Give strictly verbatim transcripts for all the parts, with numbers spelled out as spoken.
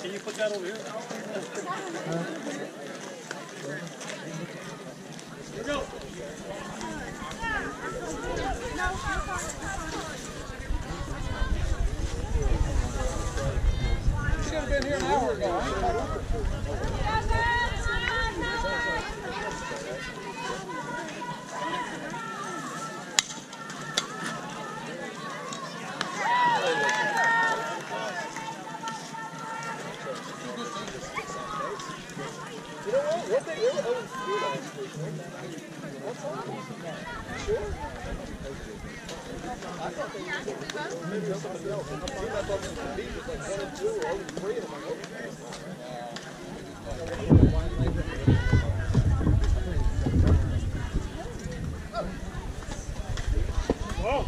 Can you put that over here? Here we go. You should have been here an hour ago. You know what? What they were oh three last week, weren't they? That's all. Sure. I thought they were maybe somebody else. I thought the beat was like one and two or oh three, and I'm like, okay. Whoa.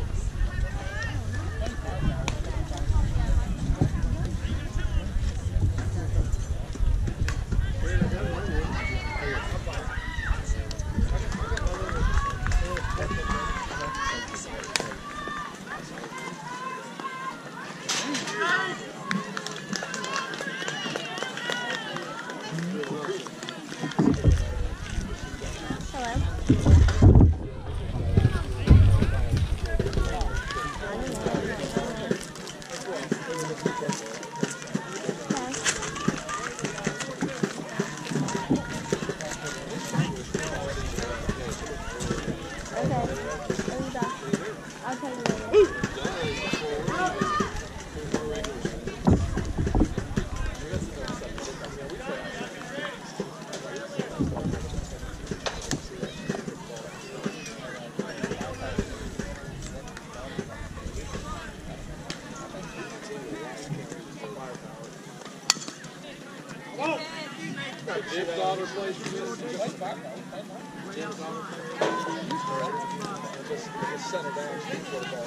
Jim's daughter plays for this. Jim's daughter just, just center down. She's football.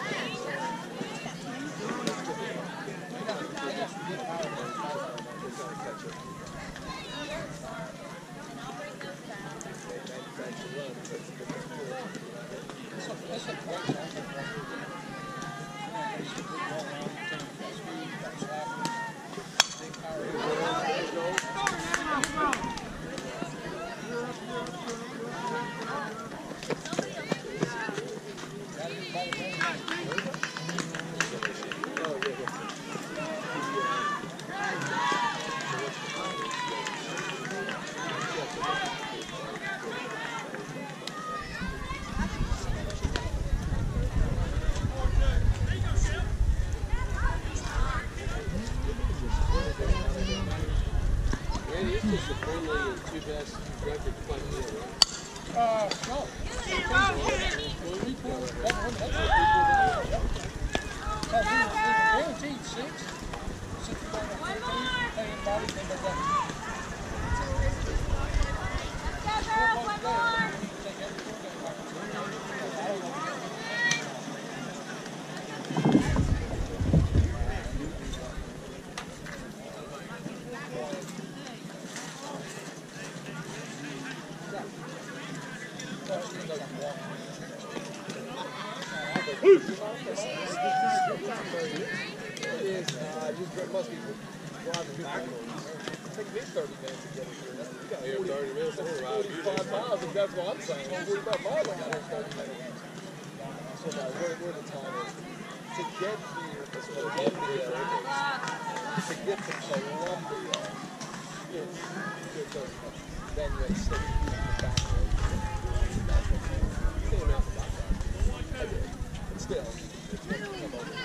Uh, no. Guaranteed six. One more. One more. Take me thirty minutes to get here. You got here thirty minutes. forty-five miles, if that's what I'm saying. forty-five miles, I got here thirty minutes. So now, where, where the time is to get here to Columbia, to get to Columbia, it's good thirty minutes. Then you have to stay back there. You can't remember about that. I did. But still, it's going to come over.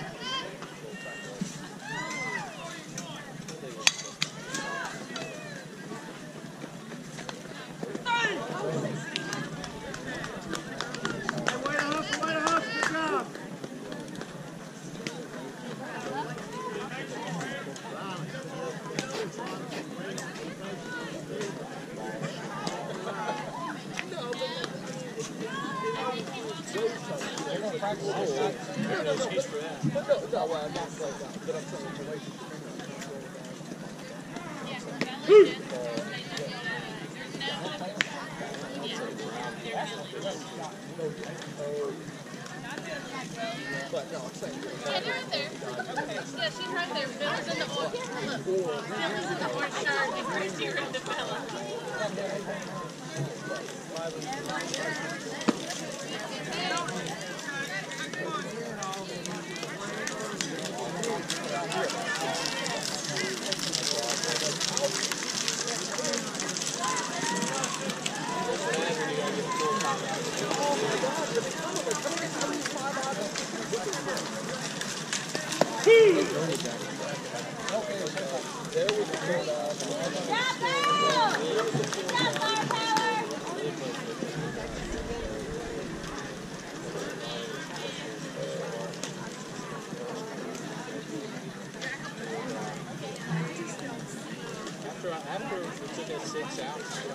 Yeah, they're right there. Yeah, she's right there. Bill's in the oil. After we took that six out,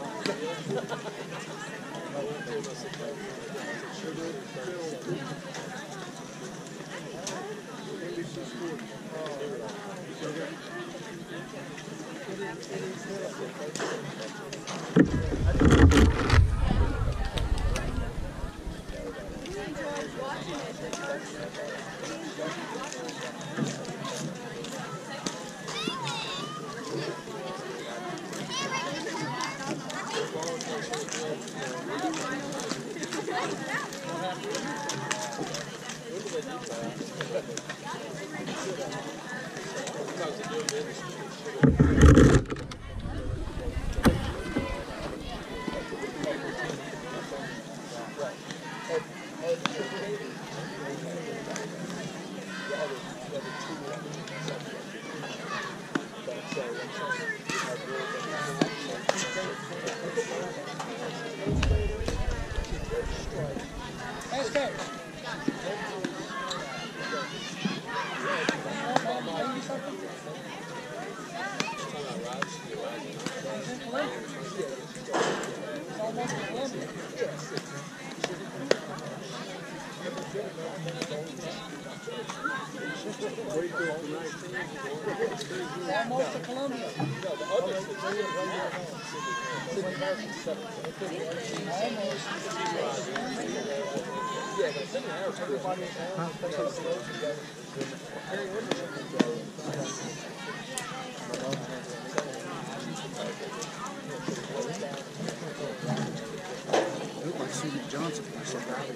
I went through my six out. Almost to Columbia. Looked like Susie Johnson when I said that.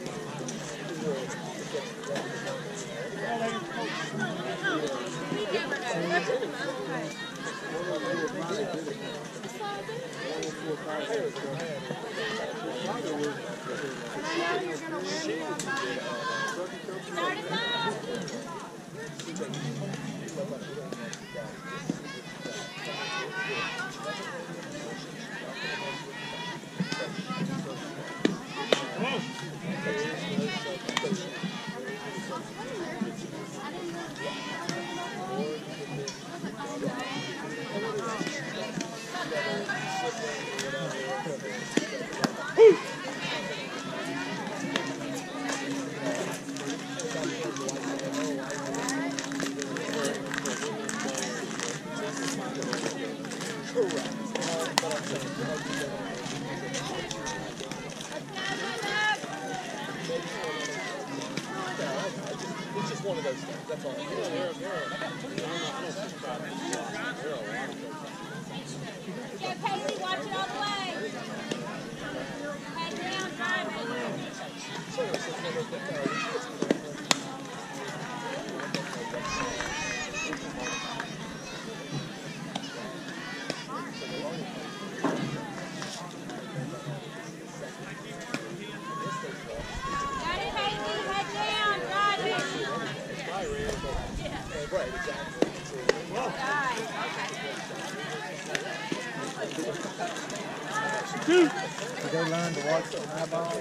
Did they learn to watch the high ball?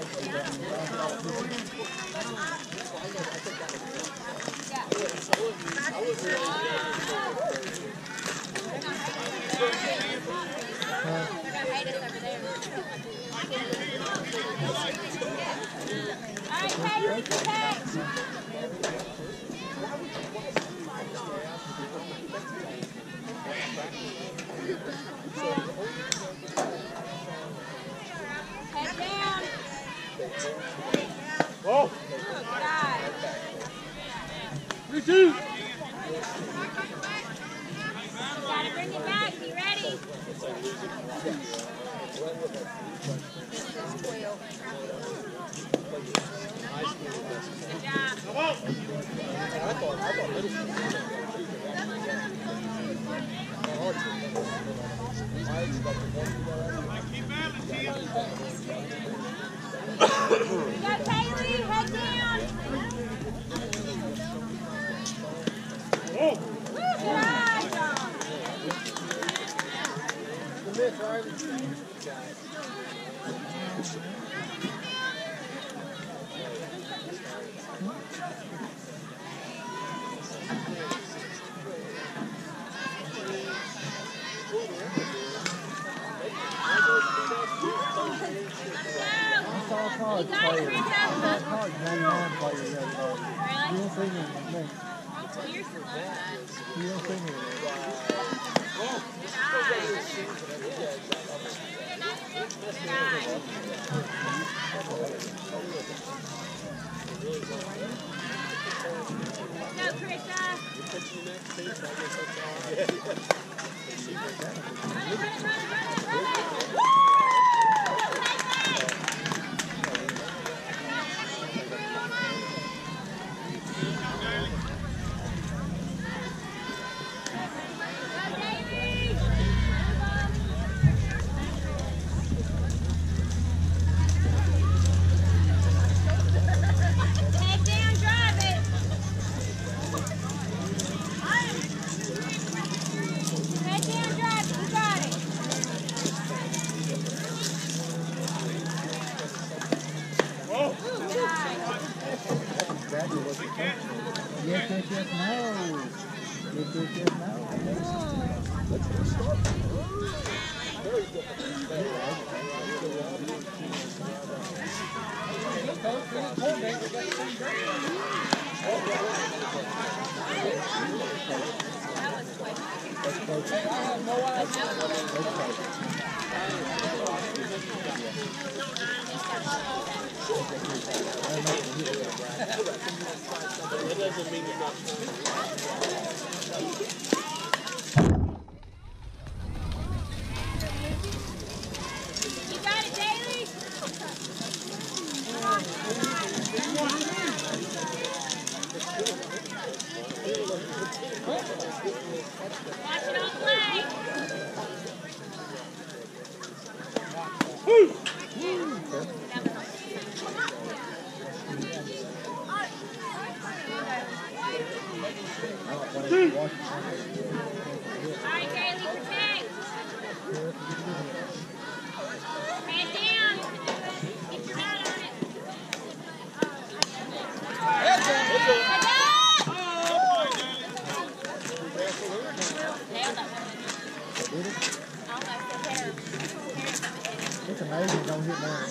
Whoa! Three, two! Gotta bring it back. Be ready. Good job. Come on. I thought, I thought middle school was I expected one to You got Kaylee. Head down. Oh. Woo, good eye, John. the miss, Riley. I saw a college You got it, player. Chris. I saw a college ninety-nine player the other day. You Really? don't see me. No, You're so bad. you don't see me. Good eye. Good eye. Go, Krisha. Run it, run it, run it, run it, run it. Woo! Take it. Go, Davey. Head down, drive it. Head down, drive it. You got it. Oh. Good eye. Exactly what you think. Yes, yes, yes, no. Yes, yes, yes, no. Very different. That's close. That's close. That doesn't mean you're not trying. You got it, Daly. Watch it all play. All right, Daly, protect. Head down. Get your hat on it. Head up. Nailed it. Almost. Hit her. It's amazing, don't hit mine.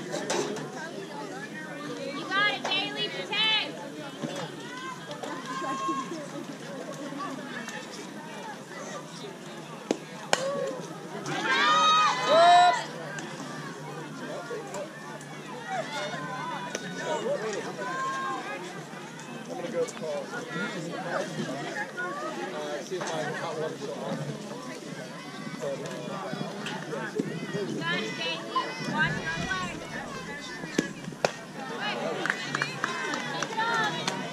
You got it, Daly. Protect. I'm going to go to call. Uh, see if my hot water's still on. But, uh, You got it, Daly. Watch it all play. Good job.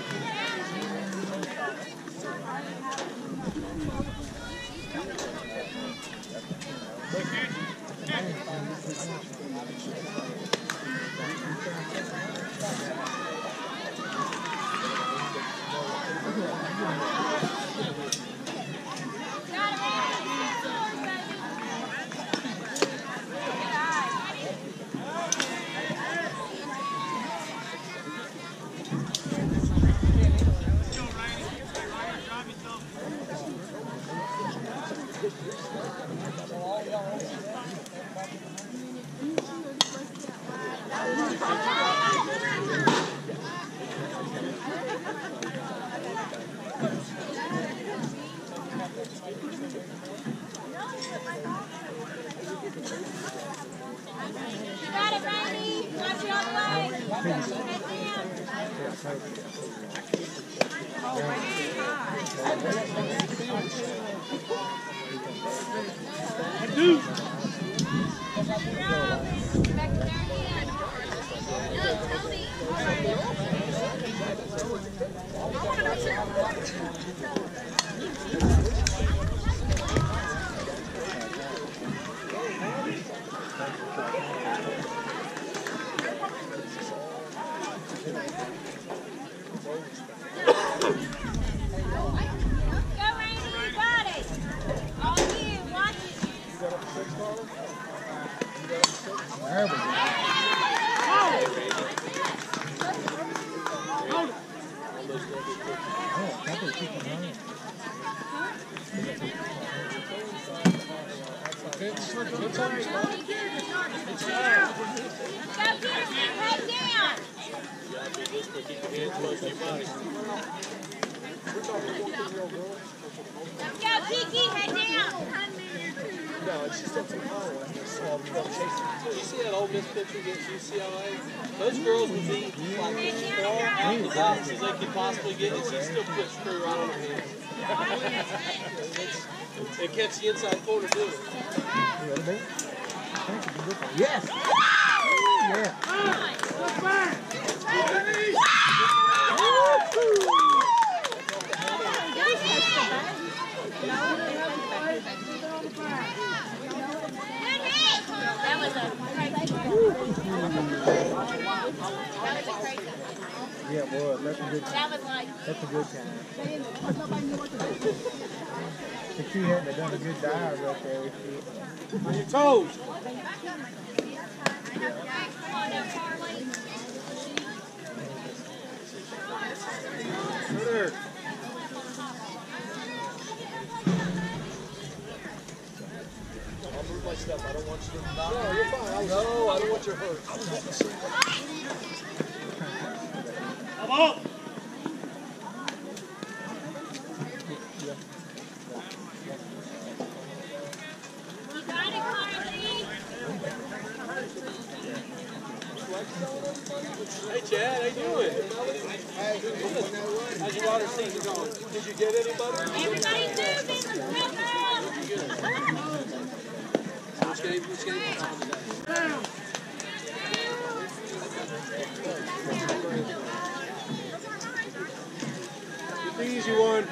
Got it, You got it, Randy. Watch it all play. Head down. Yeah, Dude. There we go. Oh, that was keeping running. Let's go, Kiki, head down. No, it's just up to Iowa. So you don't chase it. You see that Ole Miss picture against U C L A? Those girls would be like as far out the box as they could possibly get, and she still put screw right on her head. It catch the inside corner doing it. Yes! Yeah. That was a crazy Yeah, it was. That's a good time. That was like. That's a good time. If she hadn't done a good dive right there, she... On your toes. There. I'll move my stuff. I don't want you to. No, you're fine. I was, no, I don't want your hurt. I was wanting to see. Come on. You got it, Carly. Hey, Chad, how you doing? How's your water season going? Did you get anybody? Everybody's moving. Which game? Which game? The easy one.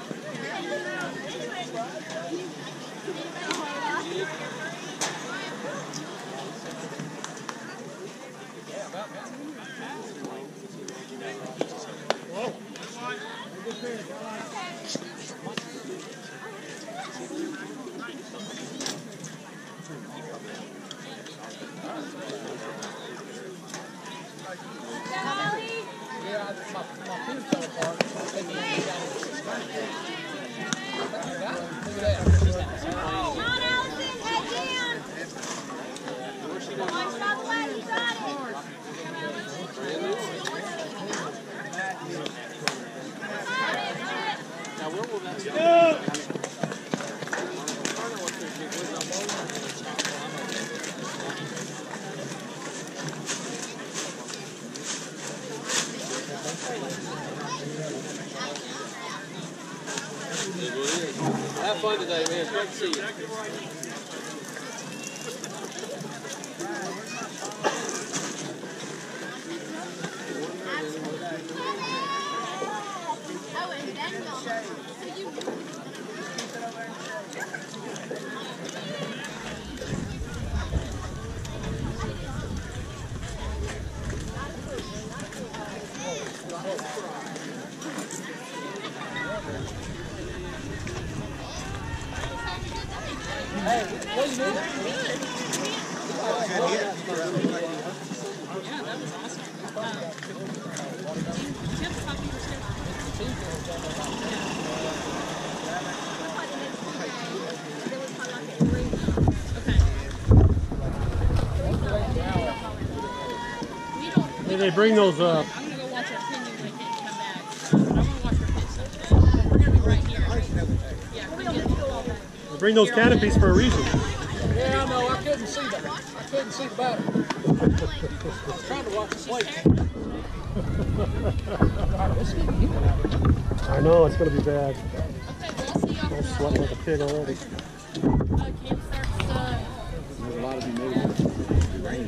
Have fun today, man. It's great to see you. Hey, they bring those up. I'm gonna go watch our opinion when they come back. But I want to watch our pitch. We're gonna be right here. Yeah, we're gonna get all that. They bring those canopies for a reason. Yeah, I know. I couldn't see that. I couldn't see the battle. I was trying to watch the plate. I know, it's going to be bad. Okay, well, I'll see y'all I'm tomorrow. sweating like a pig already. Uh, camp starts, uh, There's a lot of you neighbors. Rain.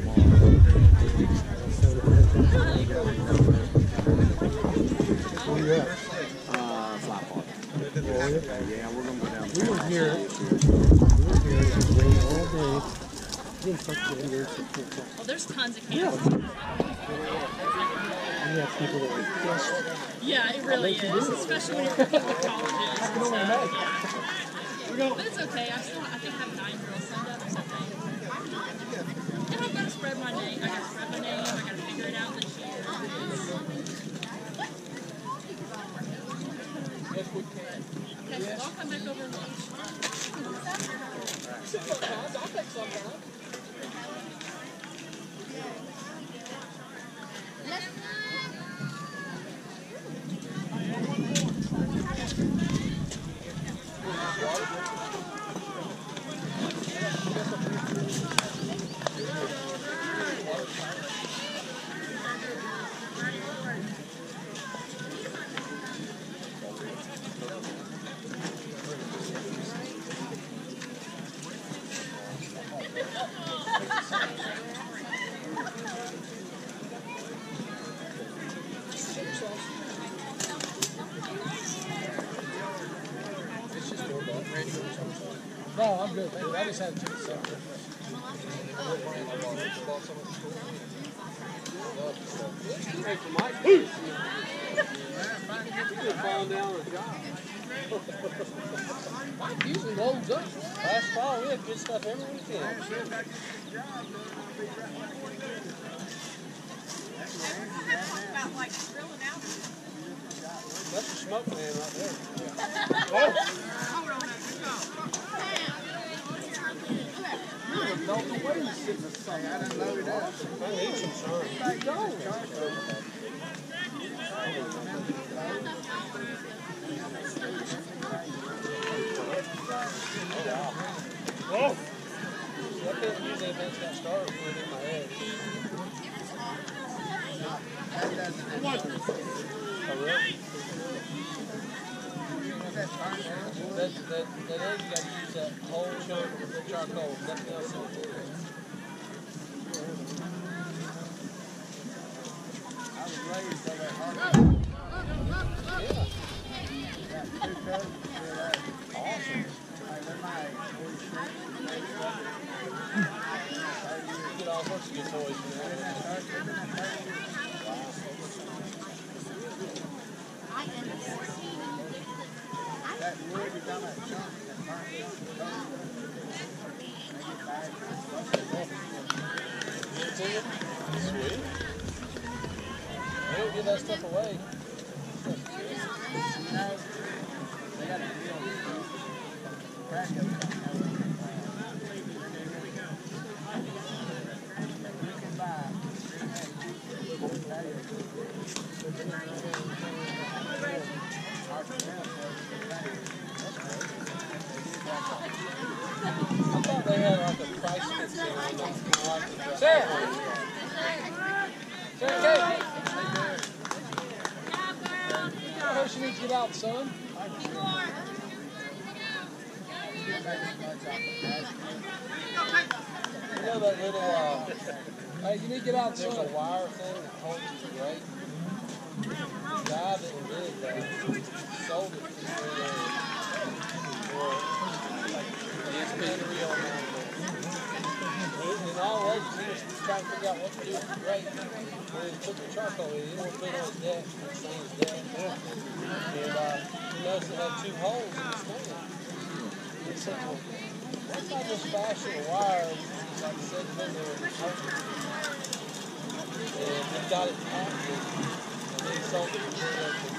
Where you at? Uh, Fly Park. Yeah, we're gonna go down. We were here. We were here. It was raining all day. Didn't start till later. well, there's tons of camps. We have people that were just. Yeah, it really is, especially when you're working with colleges and stuff. Yeah. But it's okay. I still, I think I have nine girls signed up or something. And I've got to spread my name. I got to spread my name. I got to figure it out this year. Okay, so I'll come back over and lunch. Sometimes, I'll take some time. No, I'm good. I just had to do something. Mike usually loads up. Last fall, we had good stuff every weekend. That's the smoke man right there. Oh. No, the way you sit the sun, I didn't load it up. I need some sun. Go. Oh! I couldn't use that events got started with it in my head. Oh, really? That, that, that egg, you got to use that whole chunk of the charcoal, nothing else in it. I was raised by that hard. Yeah. Awesome. You get all sorts of good toys from that. That wood is on that chunk that burnt. Sweet. They don't give that stuff away. No. They got to deal with it. Crack it. You can buy. I thought they had like a price fixing on them. Sarah! Sarah Kate! I heard she needs to get out, son. You know that little, uh, hey, you need to get out, son. There's a wire thing that holds it to rate. The guy that did that sold it to me for his battery on that. And all it was, he was trying to figure out what to do with the rate. When he put the charcoal in, he didn't want to put it on his deck, he was saying his deck. And uh, he noticed it had two holes in the stand. He said, well, what's not just fashion a wire? He's like, set it in there and hold it. And he got it patented. And then he sold it for three hundred.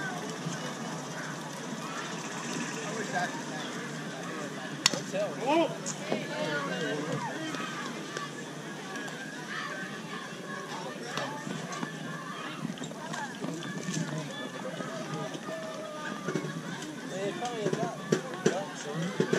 I wish I could make it. Don't tell me. Oh! Man, probably ain't got it. Got some.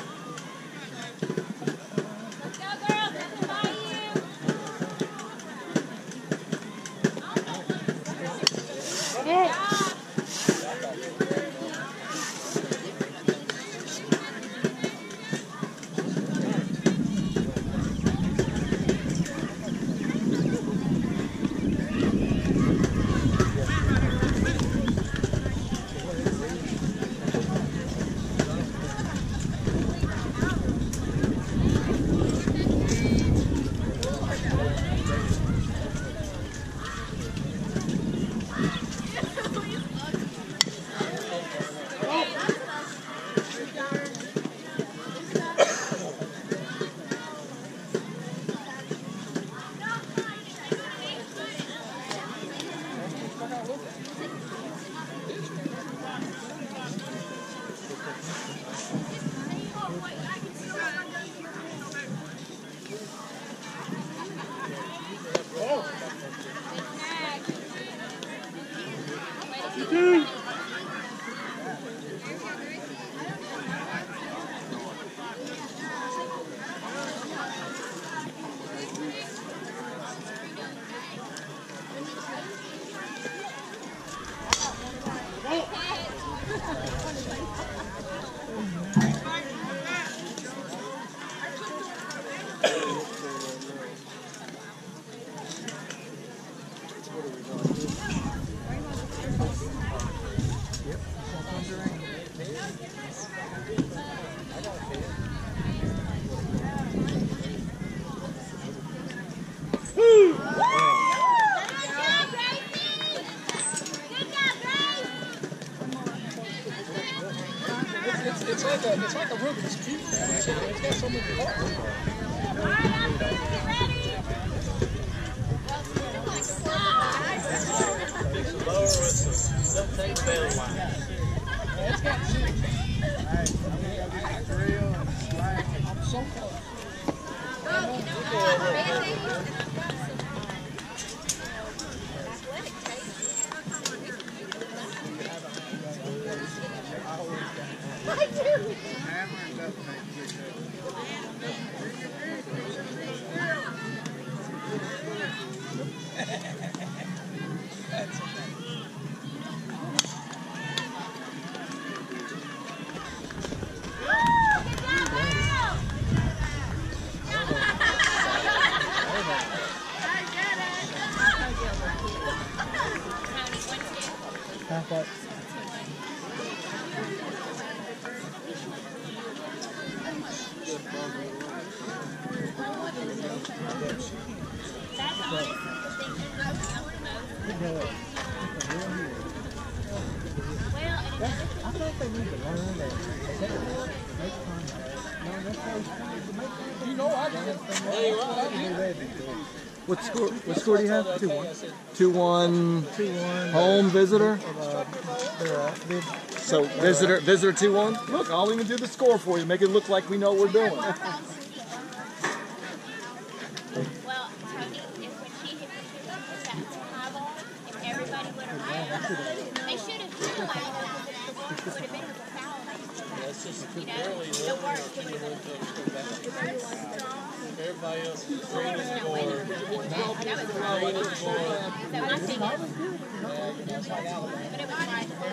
It's, it's, it's like a it's like a Rubik's cube. It's, it's got so many parts. Lower with some tape belly line. Yeah, it's got two. I'm so close. Half up. I think they need to learn that. Make contact. No, that's how You know I can. What score? What score do you have? Two one. Two one. two one. Home visitor. Uh, they're, uh, big. So visitor visitor two one. Look, I'll even do the score for you. Make it look like we know what we're doing. Well, Tony, if when she hit that high ball, if everybody would have ran, they should have realized that it would have been a foul. That's just You know, barely the one. work would have been. Everybody else is green and four. Green and four. So I think it's, but it was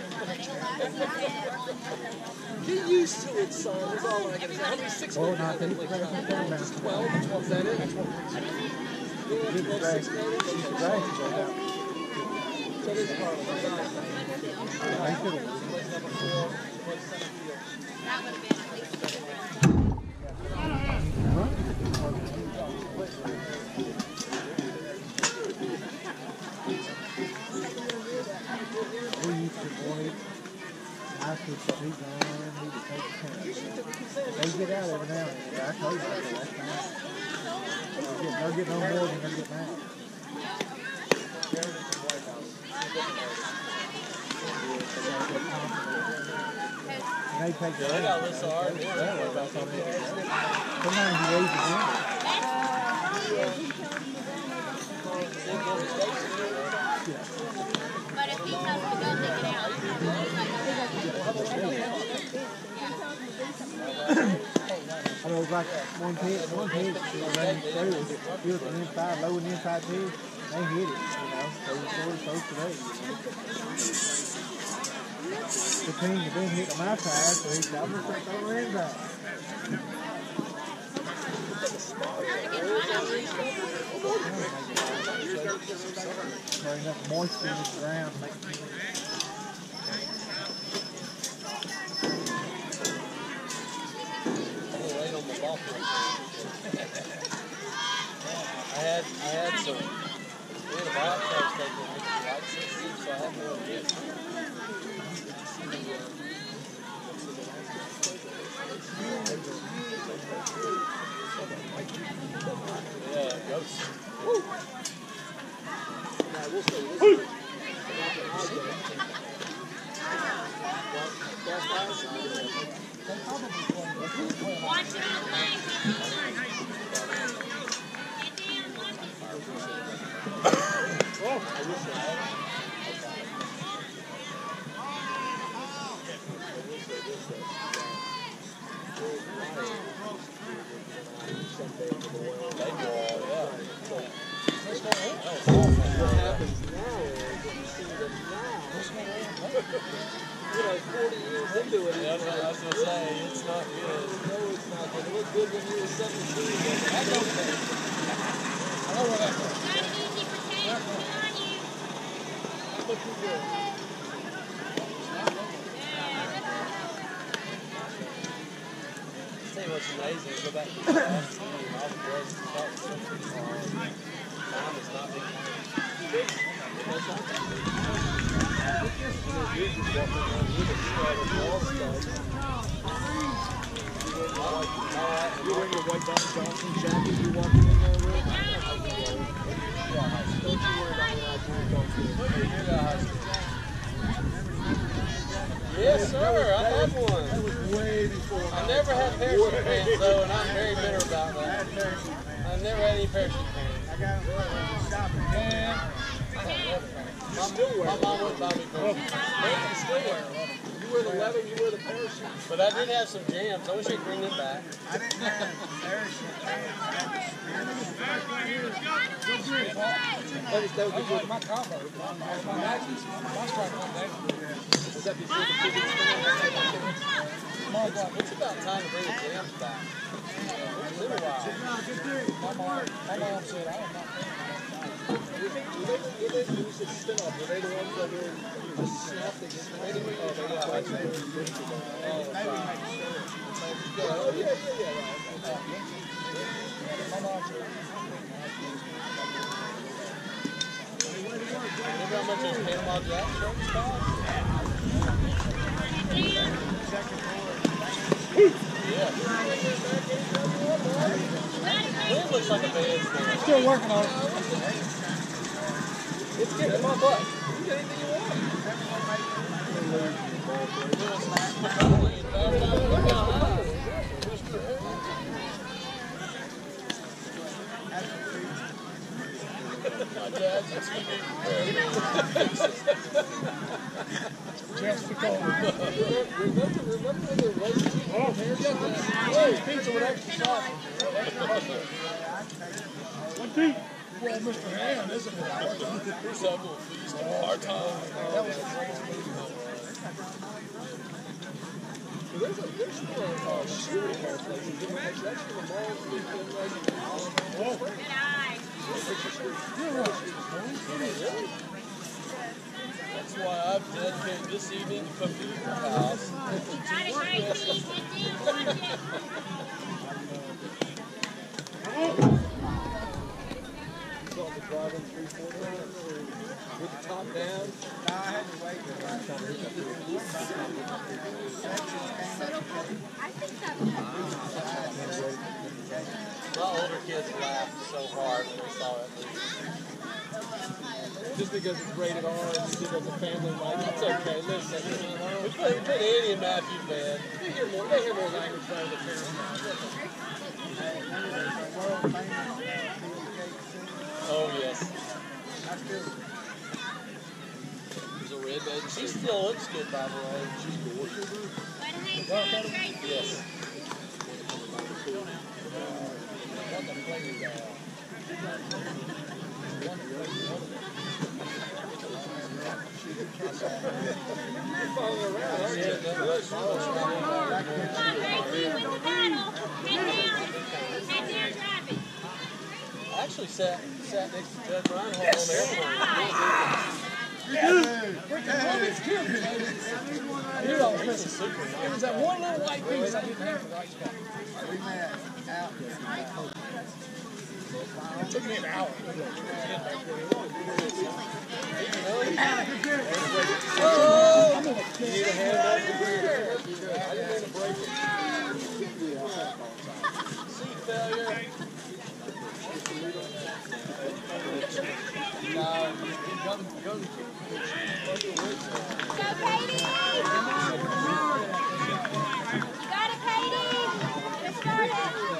like, Get used to it, son. That's all I can say. How many six Oh, men not have they. they played? Just twelve? twelve, is that it? Get the drag. Get the drag to go down. So there's Carlos. They could have. that would have been at least. We used to avoid. I could keep going. He would take a chance. They get out every now and then. I told you that last time. They'll get, they'll get no more than they get now. And they take They the got this hard. sometimes you raise the gun. But if he tells me to go take it out, I know it was like one pig, one pig, he was running through, he was an inside, low and inside pig, they hit it, you know, so he scored first today. The team had been hit on my side, so he said, I'm just going to throw her inside. There's enough moisture in the ground to make it. I had, I had some. We had a biopsy taken like six weeks, so I had more to get. Yeah, goats. watch it on We're like forty years into it. Yeah, I was gonna say it's not good. No, it's not good. It looked good when you were seventeen. That's okay. I know where that goes. Got it easy for Tate. Good on you. That looked too good. Tell you what's amazing, go back to the last team, all the boys start so pretty hard. Time is not being It's just, you know, you're just walking around with a I had one. That was way before. I never had parachute pants though, and I'm very bitter about I that. had parachute pants. I've never had any parachute pants. I got them from shopping. Man, My, my mom wouldn't buy me parachute pants. you still wear them. You wear the leather, you wear the parachute. But I did have some jams. I wish I could bring them back. I didn't have parachute pants. I had the That was, that was before my combo. My Nikes. My strike on that. Was that before the tickets? It's about time to bring the jams back. It's been a while. My mom, my mom said, I don't know. Were they, were they, were they, when you said spin off, were they the ones that were just snap that just made it? Oh, they were. Oh, that's right. Oh, yeah, yeah, yeah, right. My mom said, Remember how much those Panama Jack shirts cost? Yeah. It looks like a band stand. still working on it. It's getting my butt. You get anything you want. My dad's a T V Chance to call. Remember, remember when the race team oh, hey, pizza with extra sauce. One two. Well, Mister Hand, isn't it? Here's some little feast of our time. That was a great movie. There's a there's still a uh, shooting place. That's from the malls. Good eye. That's why I've dedicated this evening to come to your house. Got it, Gracie. Hit deep, watch it. So the driving three forty with the top down. I had to wait till I started to I think that My older kids laughed so hard when they saw it. Just because it's rated R and you did as a family like it's okay. Listen, We put, we put Andy and Matthew to bed. you hear more. They hear more language out of the parents. world famous Oh, yes. I still There's a red bed. She still looks good, by the way. She's gorgeous. Let her hang tight, Gracie. Yes. Following around, aren't you? Yeah, that looks Come on, Gracie, with the paddle. Head down. Head down, drive it. I actually sat sat next to Judge Reinhold on the airplane. Here I was He's a missing. super It was nice that guy. one little white piece I didn't have for the ice cream. we met out It took me an hour. Oh! You need a hand up? I didn't mean to break it. Seat failure. No, gun, gun. Go, Katie. You got it, Katie. Let's start it.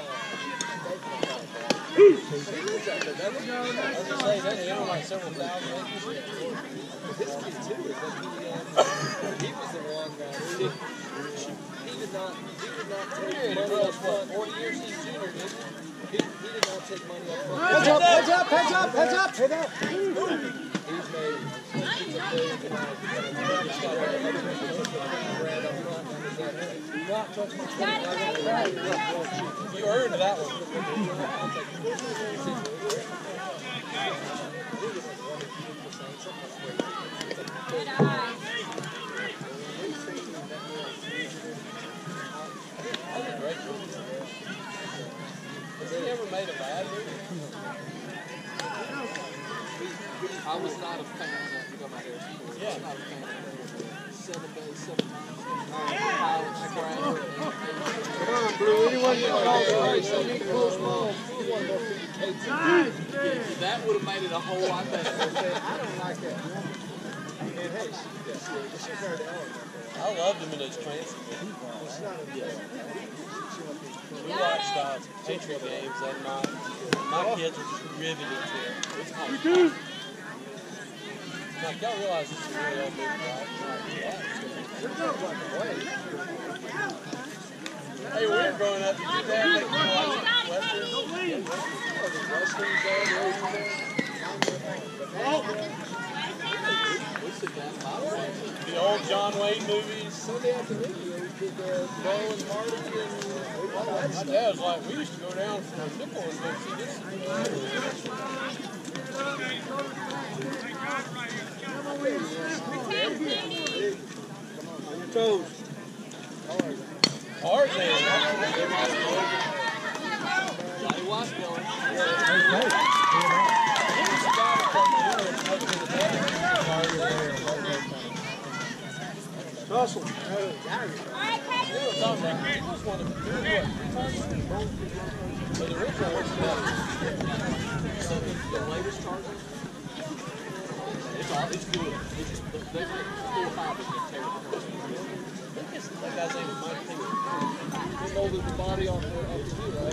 I was gonna say, doesn't he own like several thousand acres? His kid too is that he, um, he was the one that he did, he did not, he did not take Here, money girl, up front. forty years he's junior, didn't he? He, he did not take money up front. heads up, heads up, heads up, heads up, head up. He's made, he's a big amount of money. He's got a brand up front. Do not touch my Got it, Katie. You earned that one. Good eye. That's a great movie. Has he ever made a bad movie? I was not a fan of that. You got my hair. Yeah. I was not a fan of that. Seven days, seven times. College crap. Come on, Blue. Anyone you call Christ, I need close mom. You want more food cakes? That would have made it a whole lot better. I don't like that. And hey, she, yeah, she, she's married to Ellen. I loved him in those Clancy movies. We watched uh, Patriot games that night. My kids were just riveted to it. Like, y'all realize this is a really old movie, right? Hey, we were growing up. Did your dad make me watch Westerns? Westerns there, the old John Wayne movies. Sunday afternoon, we did the Bo and Marty and all that My stuff. dad was like, we used to go down for a nickel and go see this. On your toes. Tarzan. Johnny Washington. Tussle. He was on that. He was one of the what? But the original was the latest Tarzan. It's all it's good. It's just the they four or five is just terrible. I think it's that guy's name is Mike King. He molded the body off the off the view, right?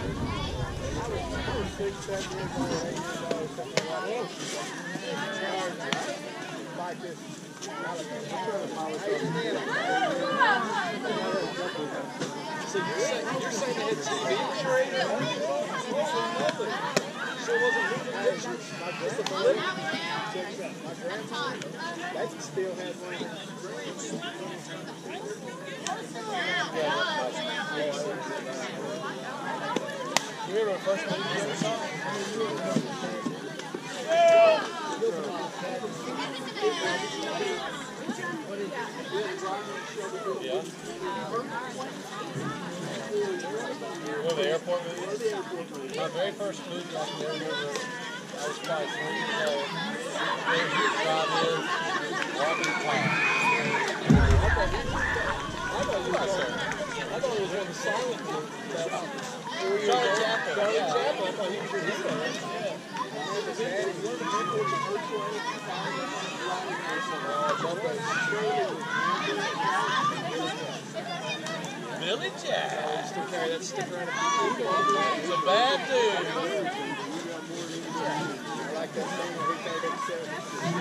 Six, seven years old, eight years old, something like that. Like this. So you're saying, you're saying they had T V training? So it wasn't moving pictures. My grandfather, my grandfather, they still had one. You remember the first movie you ever saw? Yeah. Or the airport movies? My very first movie I can remember, I was probably three years old. They would drive in, walking past. I thought it was one of the silent movies. Charlie Chaplin. Charlie Yeah. Chaplin. I thought he was your hero. Billy Jack. Still carry that sticker on a He's a bad dude. I like that thing where he carried that sticker.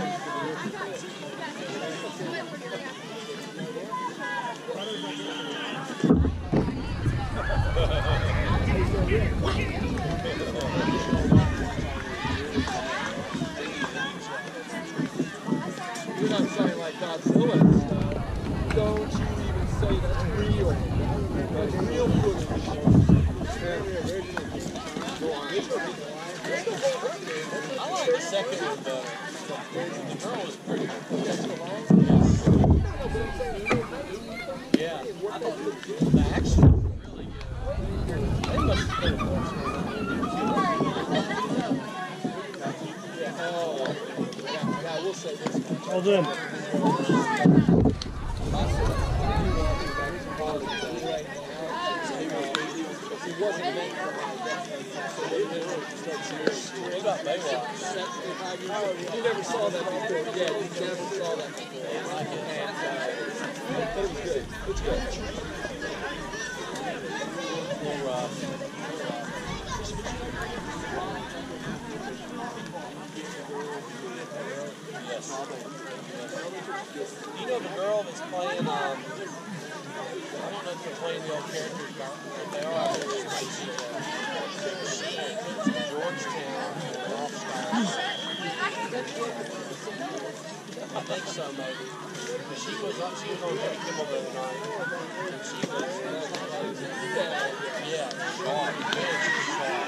You're not saying like Godzilla and stuff. Don't you even say that's real. That's real footage. I like the second one better. The girl was pretty. Yeah, I thought the action was really good. They must have been a Yeah, I will say this. Well done. He wasn't meant for like that. What about Baywatch? seventy-five years old. You never saw that before. Yeah, you never saw that before. And, uh, but it was good. It's good. Little rough. Yes. You know the girl that's playing, um, I don't know if they're playing the old characters, but they are. She went to Georgetown golf stars. I think so, maybe. But she was on, she was on Jimmy Kimmel the other night. And she was, yeah, sharp. Man, she was sharp.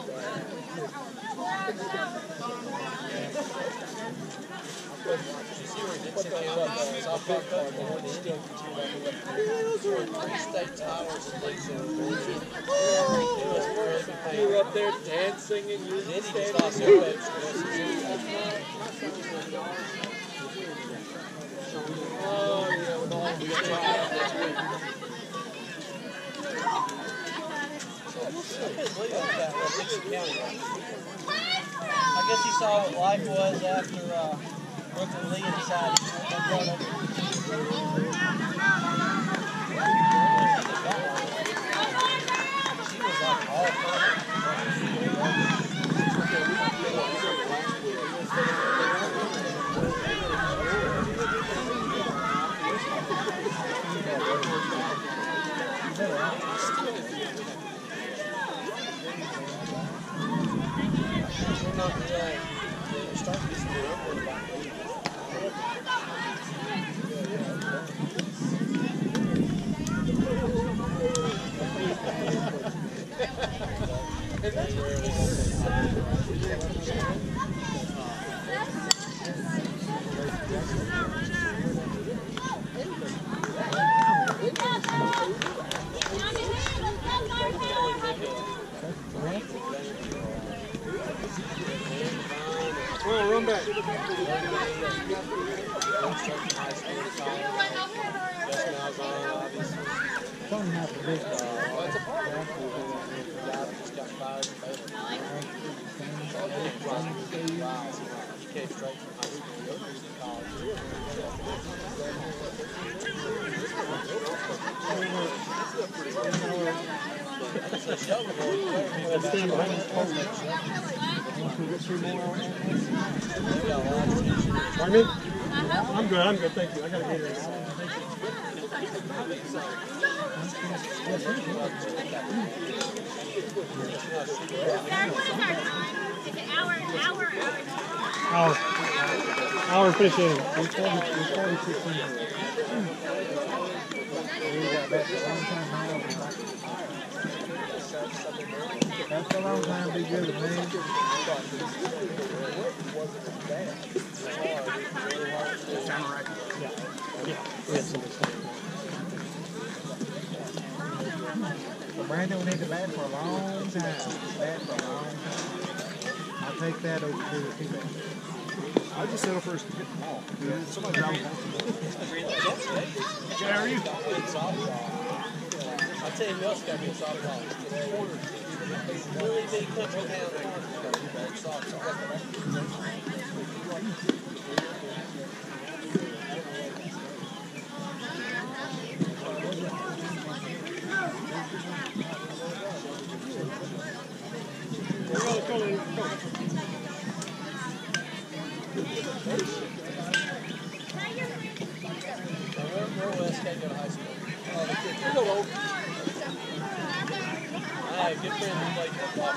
She's What the uh, South Park car, the one that still gets you back in the three state titles and things that were you were up there dancing and you then he just lost everybody. Oh, yeah, with all the I guess he saw what life was after uh, Brooklyn Lee decided she was like all Oh, run back. Something happened to this guy. He came straight from high school to college. Pardon me? I'm good, I'm good, thank you. I gotta get it. Hour. Hour fifteen. We started, we started sixteen here. We got back a long time now. That's a long time to be good at me. So Brandon will need to bat for a long time. Bat for a long time. I'll take that over to the people. I just settle first to get the ball. Yeah. Somebody drive home. Jay, how are you? I'll tell you who else got to be a softball. Really big country town there. Softball. Where West can't go to high school? Oh, the kid. You go over. I have a good friend who played football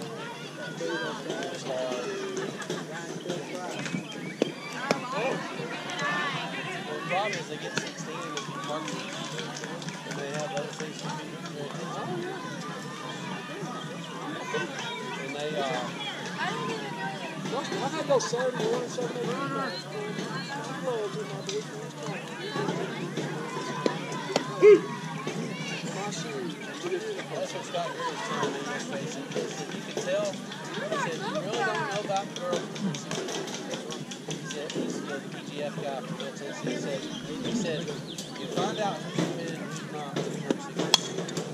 Oh. go Saturday morning, Saturday morning. That's what Scott Greer was telling me in his face. He said, you can tell, he said, you really don't know about the girl. He said, he's the P G F guy from Texas. He said, he said, you find out who's committed and who's not with the first six.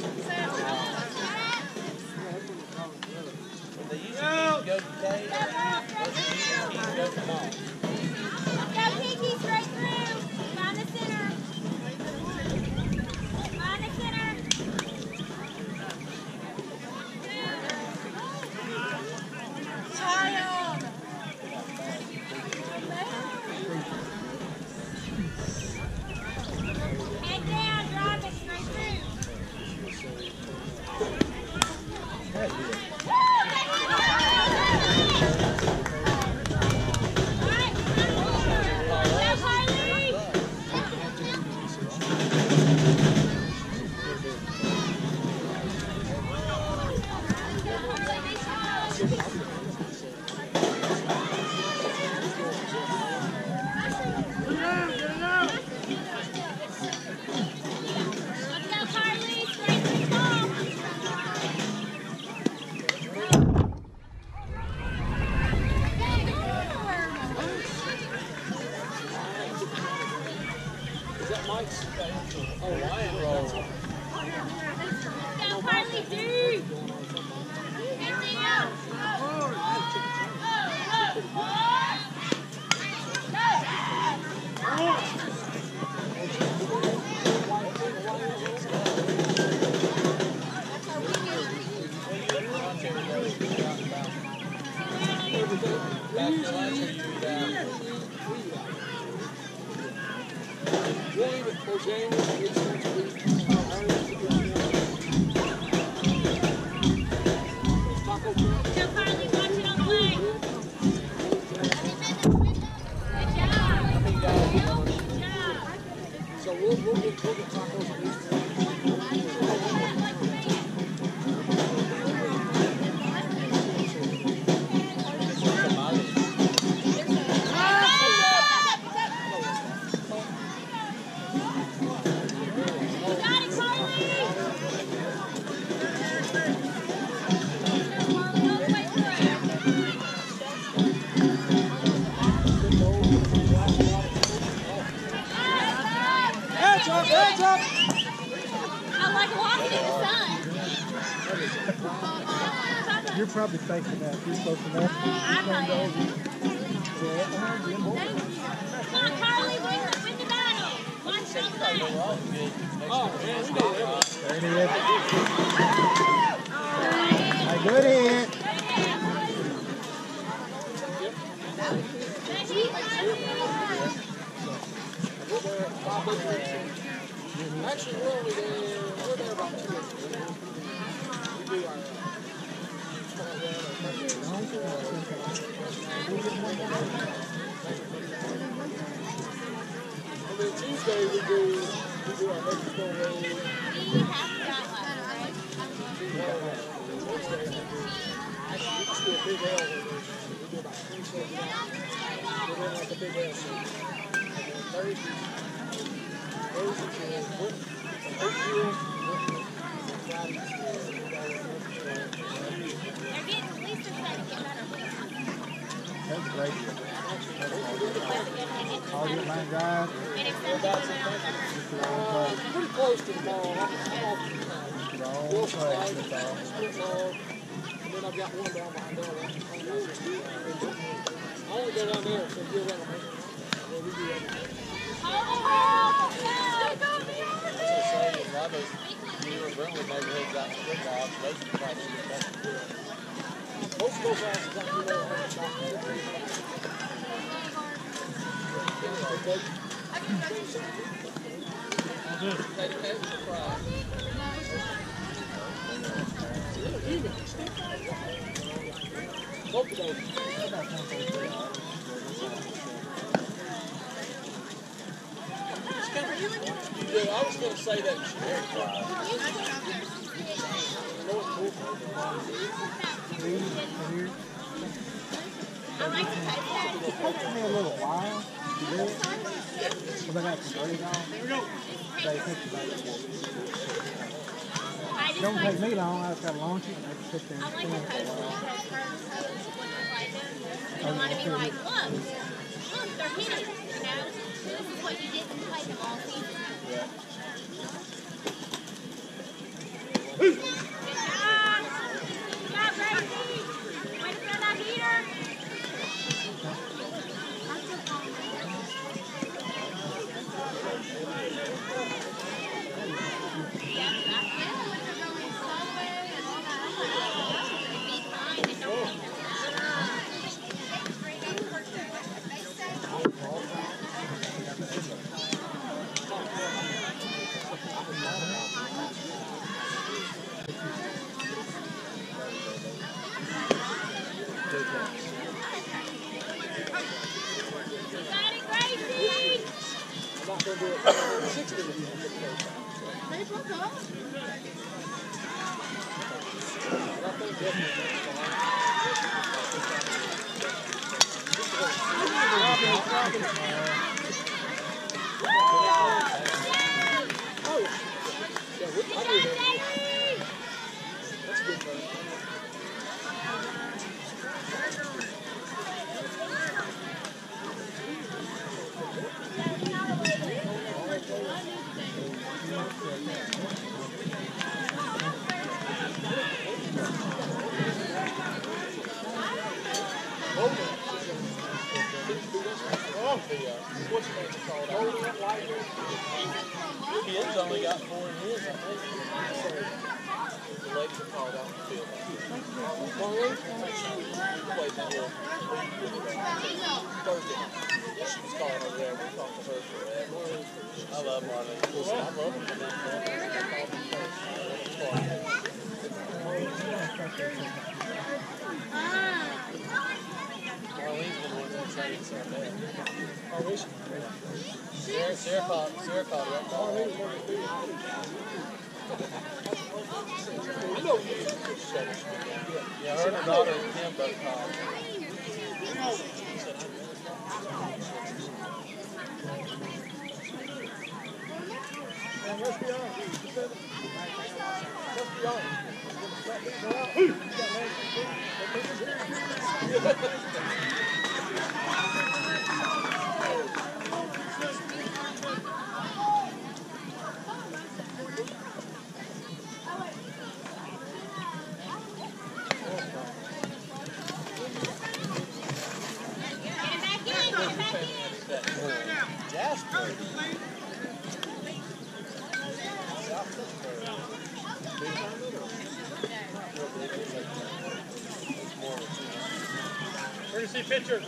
When they usually go to Dave, those usually go to mom. Go Pinky, straight through. Find the center. Find the center. Head down, drive it straight through. You're probably thinking that. You're close enough. I'm not. Come on, Carly, win the, win the battle. One strong play. Oh, man, we know A good hit. Actually, we're only there, we're there about two days. We do our, and then Tuesday we do, we do our Mexico road. We have got like, Wednesday we do, actually, we just do a big L rotation. We do about three seconds out. We're doing like a big L section. And then Thursday, Thursday is Oakville, Friday is they're getting, at least they're trying to get better. That's great. All your line drive. And if something goes out, Uh, pretty close to the ball. I'm, I'm off The uh, whole Wilson play. Lake, That's all. split ball, and then I've got one down behind there. I only go down there, so you're around me. Well, we do everything. oh, As I say, a lot of those newer Brentwood neighborhoods out in football, those are probably the best. Most of those houses out here are shot. Both of those. Yeah, I was going to say that generic drive. Three, here. I like to type that. It takes me a little while to do it. Because I got some birdies on. But it takes about a I It just don't like take me long. I just got to launch it and I just sit there I and like spin to for a post while. because her posts when you're like them. You don't want to be like, look, look, they're hitting. You know, this is what you didn't type them all season. Yeah. Good job. Good job, Gracie. Way to throw that heater. Yeah, I feel when they're going slower and all that. It'd be fine. They don't need You got it, Gracie. I'm not going to do it for sixty minutes. They broke up. Kids only got four in his, I think. The ladies are called out in the field. Marlene played that little Thursday. She was calling over there. We talked to her for that. I love Marlene. Listen, I love them from that Marlene's been one of the trainers out there. Oh, is she? Sarah, Sarah called, Sarah called her up. I know you can put shutters. Yeah, her and her daughter and Kim both called. And let's be honest. Let's be honest. Jasper. We're going to see pictures.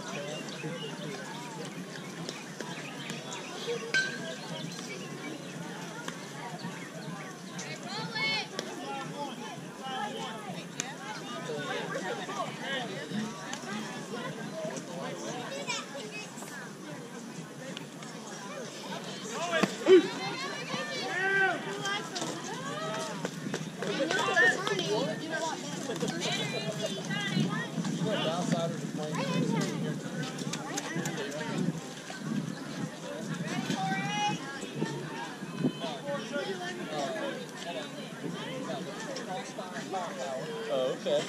Oh, okay.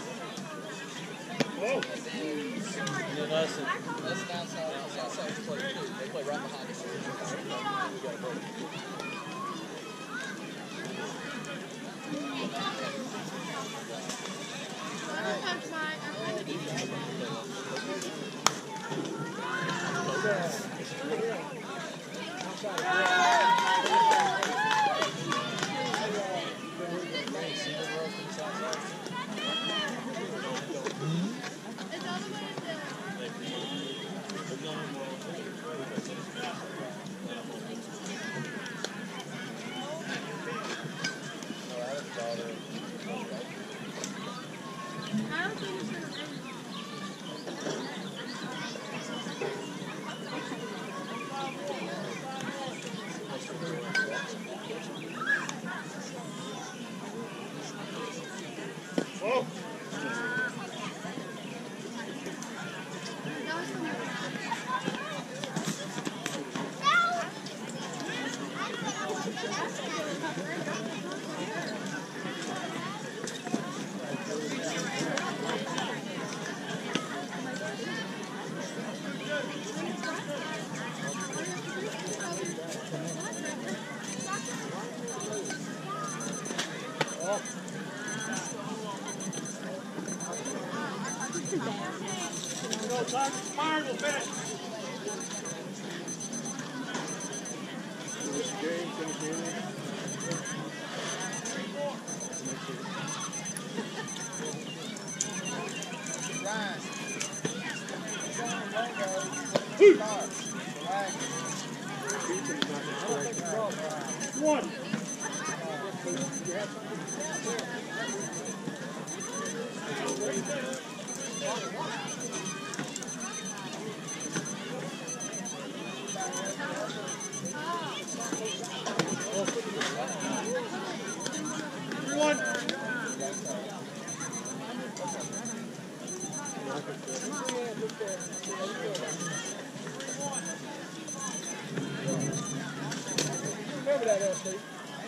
Whoa. And then us and That's outside. That's outside to play too. They play right behind us. We got a break. Go, Tuck. Fire will finish. One. Remember that, L C.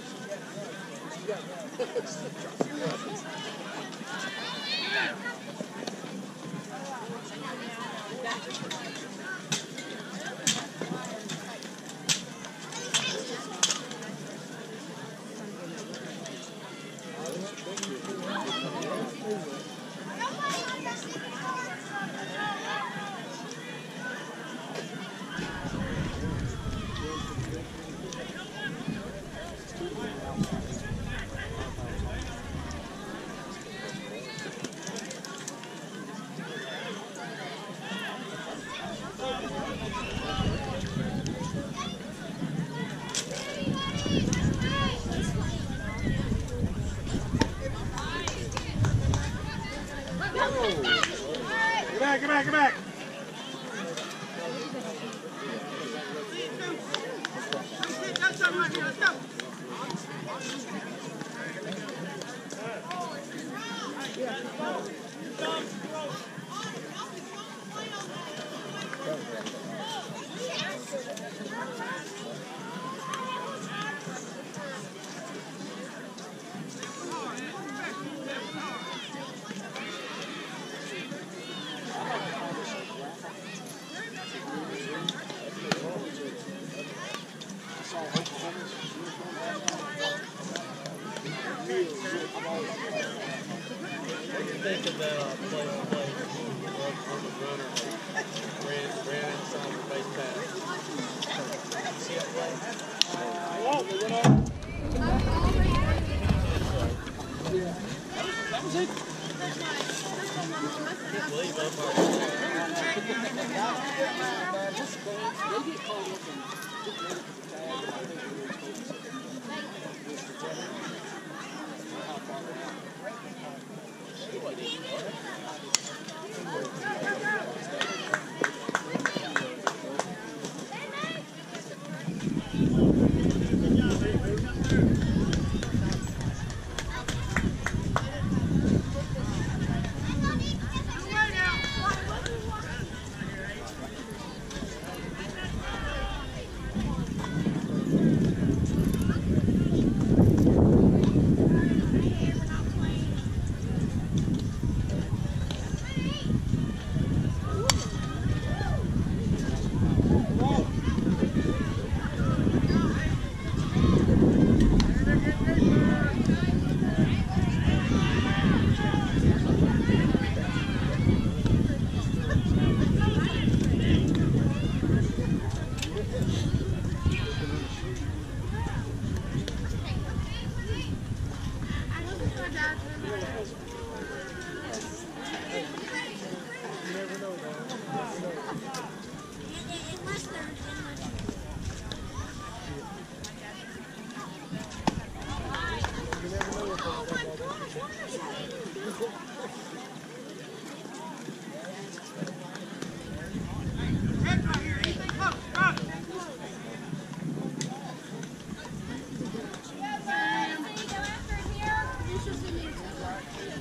Get back, get back, get back. Think of that uh, play on play on the runner ran ran inside the base pass. See that play? Oh, they went on. That was it. I can't believe both our Yeah,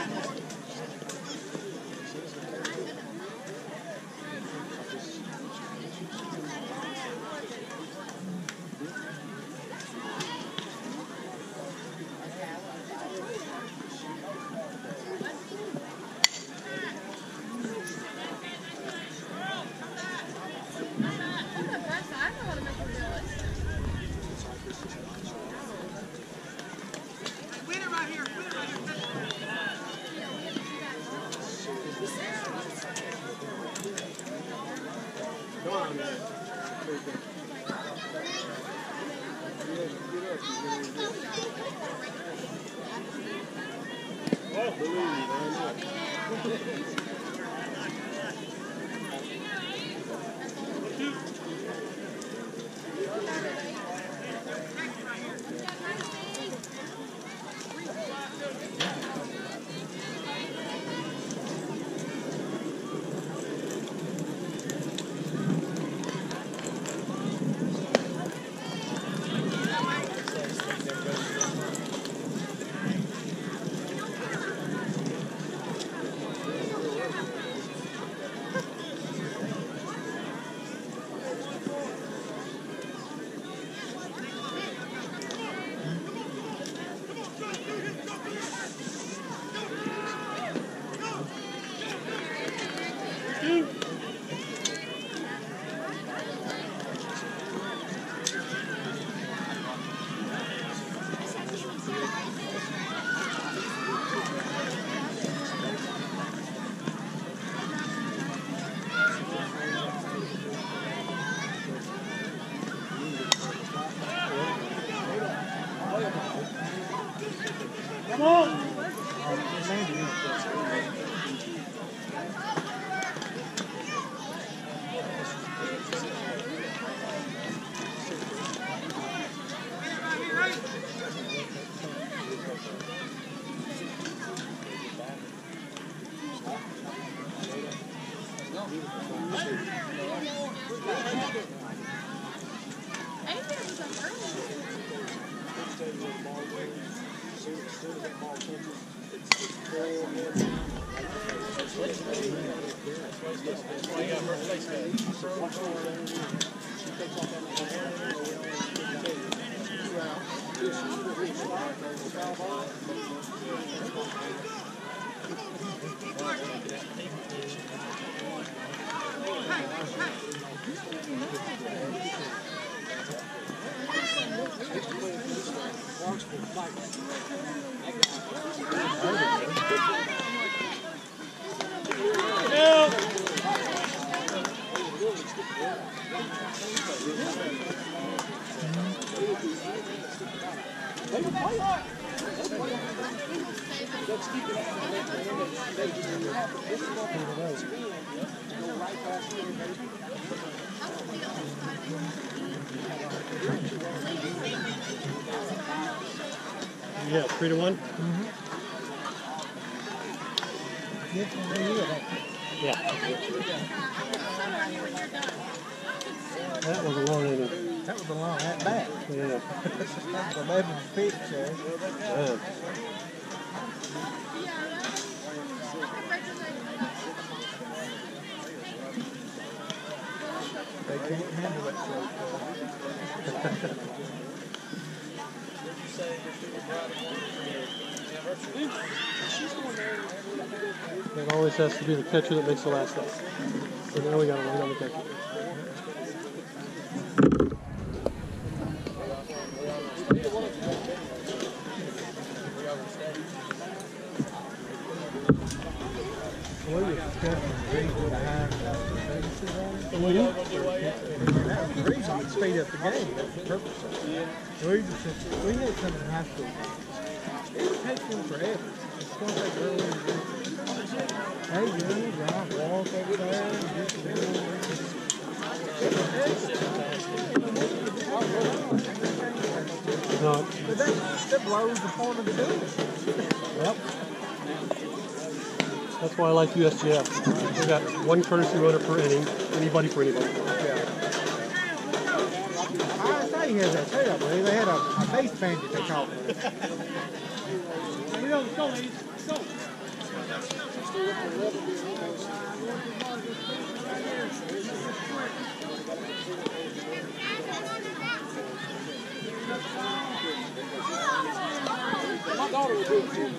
Yeah, three to one? Mm-hmm. Yeah. That was a long inning. That was a long at bat. Yeah. That was eleven pitch there. Yeah. They can't handle that slow. It always has to be the catcher that makes the last out. So now we got to wait on the catcher. Williams cutting the reason behind the bases on it. William? That was the reason to speed up the game. That's the purpose of it. We just we had some in high school. It takes them forever. It's going to take early to do. Hey, you know, John walk over there and get the ball. No. But that, that blows the point of the doing it. Yep. That's why I like U S G F. We got one courtesy runner per inning, anybody for anybody. Yeah. I say he has that too, I believe. They had a, a base bandit they called it. Here we go, let's go, ladies. Let's go. My daughter would do it too.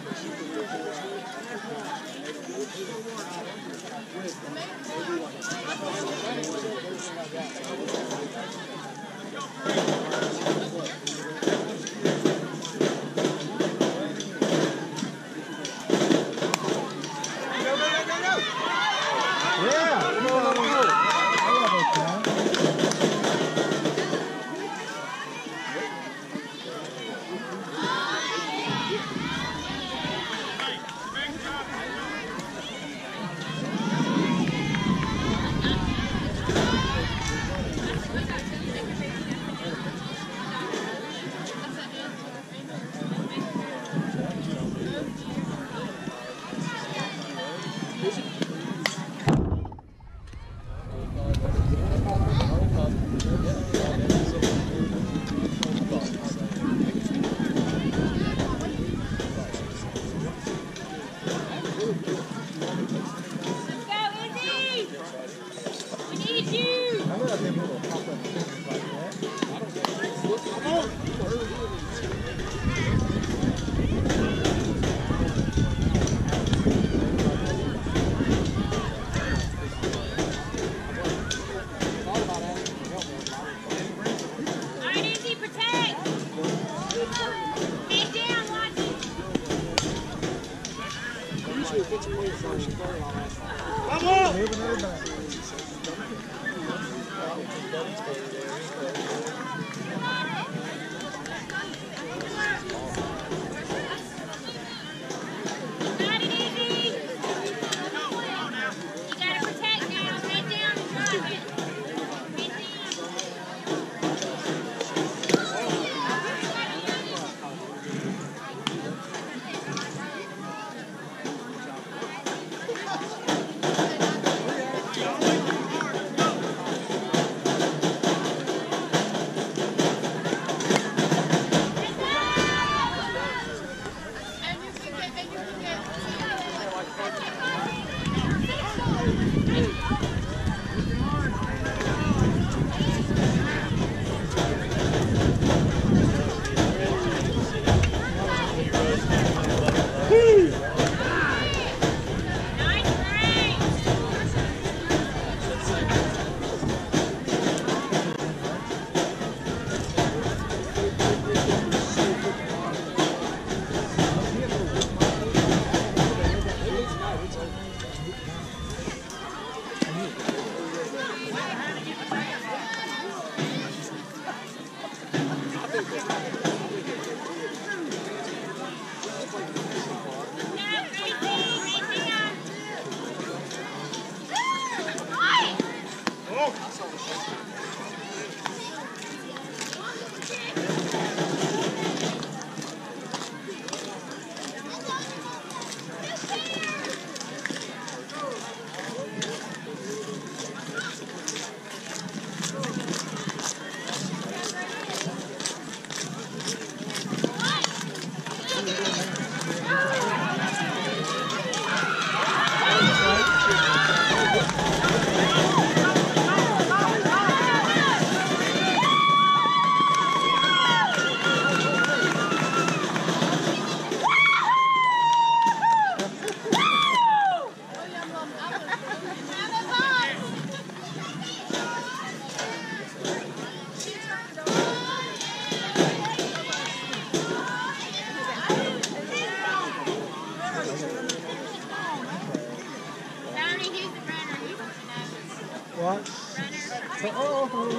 What? Oh, oh, oh,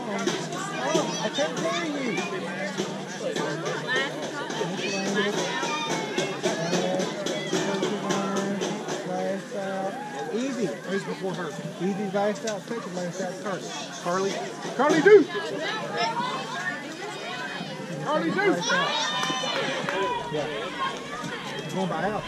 oh, oh, I can't hear you. Last out. Easy. Who's before her? Easy last out. Second last out. Carly. Carly. Carly Deuce! Carly Deuce! Yeah. Going by out.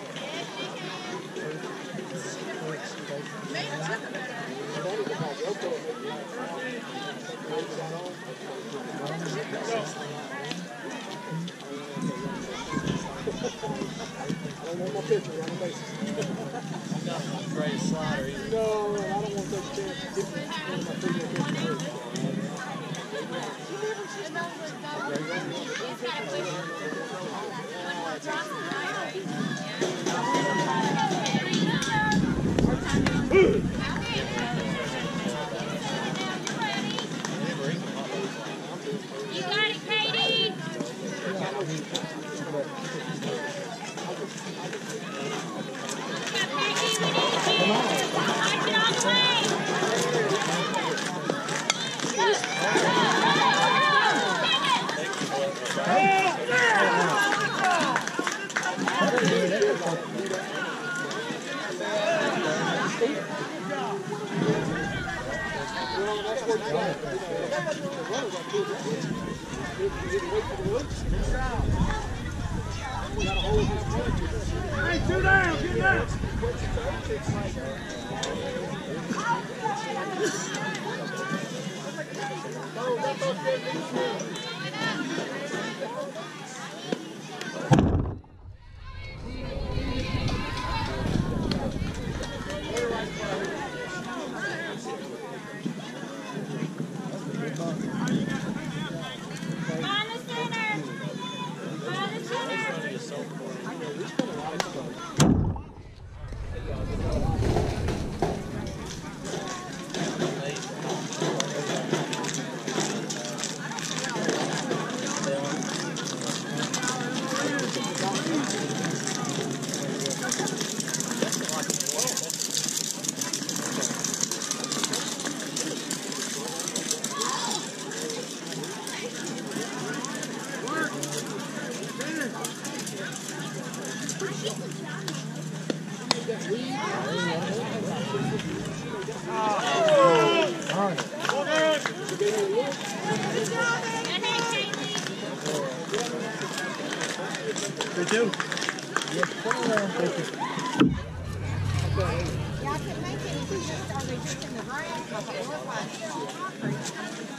Okay. don't want my pitcher running bases. I'm not the greatest slider either. No, and I don't want to take a chance to get one of my pitcher pitcher hurt. You got it, Katie. Come on. Knock it off, Well, that's what you got. The runners are good. You didn't wait for the loops. You got a hold of this. Hey, two down, get down. They do. Yes, come around, thank you. Yeah, I couldn't make any. Are they just in the ground? Because it looked like concrete.